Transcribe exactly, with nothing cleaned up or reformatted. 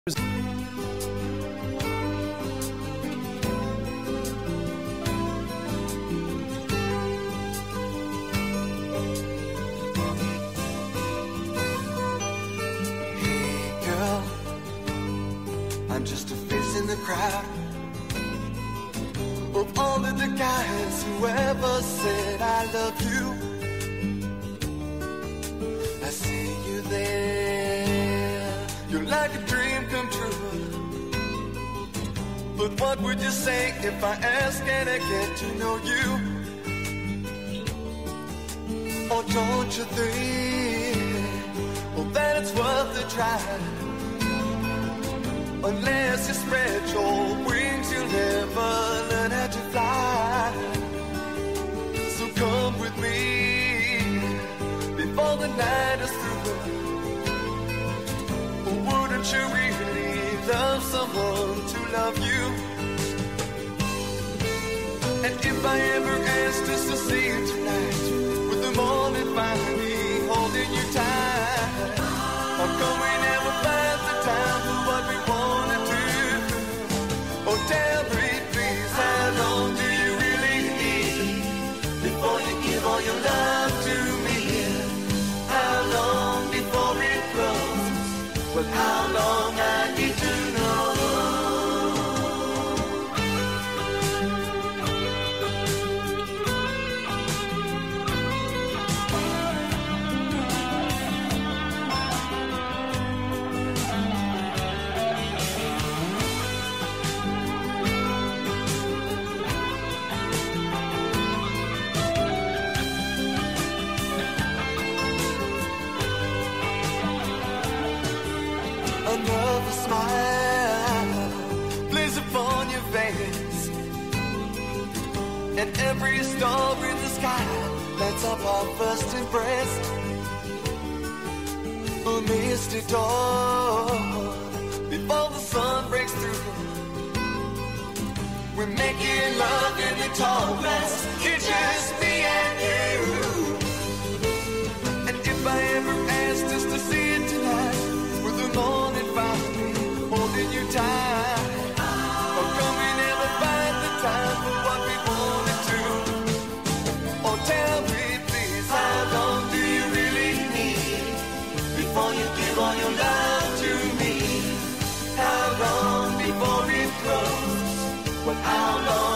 I'm just a face in the crowd of all of the guys who ever said I love you. I see you there, you're like a dream come true. But what would you say if I ask and I get to know you? Or don't you think, well, that it's worth the try? Unless you spread your wings, you'll never learn how to fly. So come with me before the night is through. Wouldn't you really love someone to love you? And if I ever asked us to see you tonight, with the morning finally holding you tight, how come we never find the time for what we want? Oh, tell me, please, how long do you really need before you give all your love to me? How long before it grows? Well, how long I need to know? Another smile plays upon your face, and every star in the sky lights up our first embrace. A misty dawn before the sun breaks through, we're making love in the tall grass, it's just me and you. And if I ever asked us to see it tonight, morning finally holding you tight, how come we never find the time for what we wanted to? Oh, tell me, please, how long do you really need before you give all your love to me? How long before it grows? Well, how long?